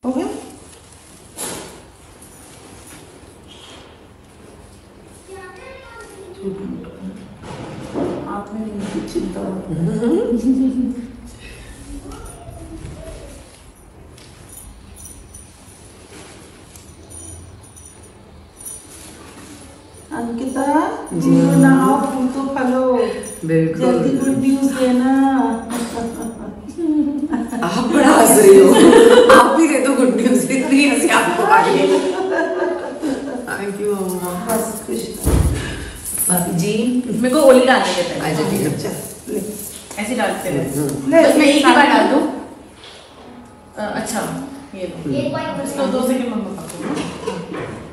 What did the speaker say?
हो गया? आप में नहीं चिंता अंकिता बनाओ फूल तो फलो जल्दी गुड न्यूज देना। आप बड़ा हंस रही हो। आप भी दे दो गुड न्यूज। इतनी हंसी आपको आ रही है। थैंक यू मम्मा। बस खुश भाभी जी मेरे को ओली डालने देते हैं। अच्छा ठीक है। ऐसे डालते हैं ले बस मैं एक ही बार डाल दूं। अच्छा ये लो इसको 2 सेकंड मम्मा पकड़ो।